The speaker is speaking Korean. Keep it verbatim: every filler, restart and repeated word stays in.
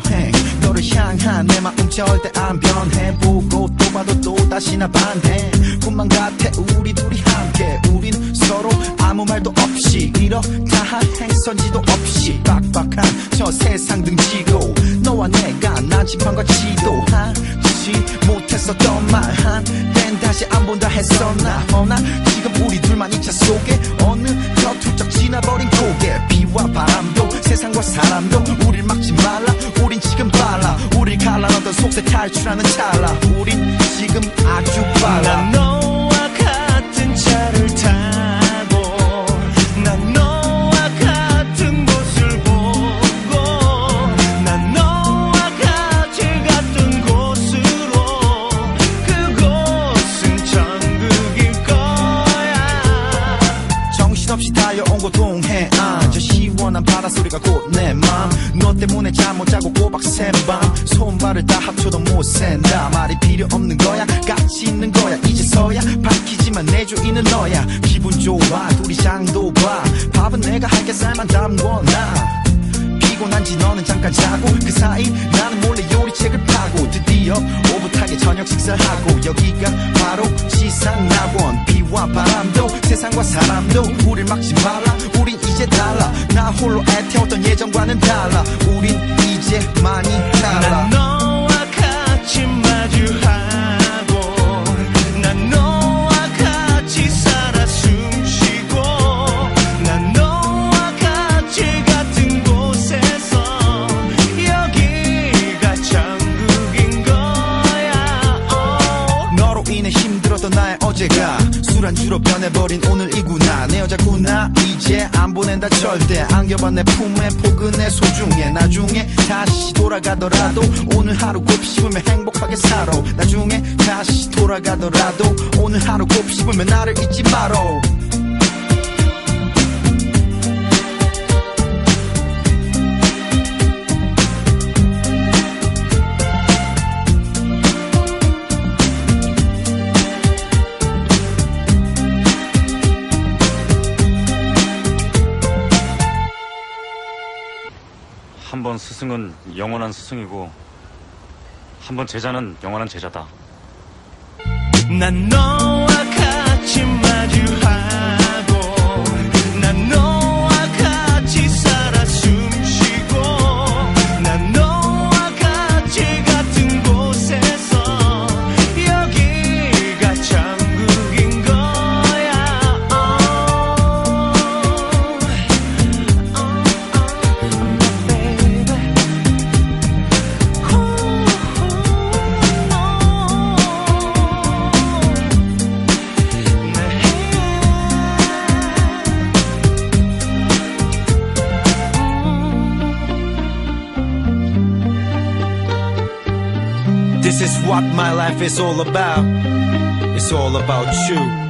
여행 너를 향한 내 마음 절대 안 변해 보고 또 봐도 또 다시 나 반해 꿈만 같아 우리 둘이 함께 우린 서로 아무 말도 없이 이렇다 할 행선지도 없이 빡빡한 저 세상 등지고 너와 내가 난지판과 지도하지 못했었던 말 한땐 다시 안 본다 했었나 허나 지금 우리 둘만 이 차 속에 어느덧 훌쩍 지나버린 고개 비와 바람도 세상과 사람도 우릴 막지 말라 우린 지금 빨라 우릴 갈라놓던 속세 탈출하는 찰나 우린 지금 아주 빨라 난 너와 같은 차를 타고 난 너와 같은 곳을 보고 난 너와 같이 갔던 곳으로 그곳은 천국일 거야 정신없이 달려온 곳 동해안 저 시원한 바닷소리가 곧 내 맘 너 때문에 잠 못 자고 꼬박 샌밤 손발을 다 합쳐도 못 샌다 말이 필요 없는 거야 같이 있는 거야 이제서야 밝히지만 내 주인은 너야 기분 좋아 둘이 장도 봐 밥은 내가 할게 쌀만 담궈놔 피곤한지 너는 잠깐 자고 그 사이 나는 몰래 요리책을 파고 드디어 오붓하게 저녁 식사하고 여기가 바로 지상낙원 비와 바람도 세상과 사람도 우릴 막지 말라 우린 이제 달라 나 홀로 애태웠던 예전과는 달라 우린 이제 많이 달라 난 너와 같이 마주하고 난 너와 같이 살아 숨쉬고 난 너와 같이 같은 곳에서 여기가 천국인 거야 oh. 너로 인해 힘들었던 나의 어제가 술안주로 변해버린 오늘이구나 내 여자구나 이제 안 보낸다 절대 안겨봐 내 품에 포근해 소중해 나중에 다시 돌아가더라도 오늘 하루 곱씹으면 행복하게 살아 나중에 다시 돌아가더라도 오늘 하루 곱씹으면 나를 잊지 말어 한 번 스승은 영원한 스승이고 한 번 제자는 영원한 제자다. 난 너와 같이 마주하고 난 너와 같이 살아 숨쉬고 난 너와 같이 같은 곳에서 여기가 천국인 거야 oh. This is what my life is all about. It's all about you.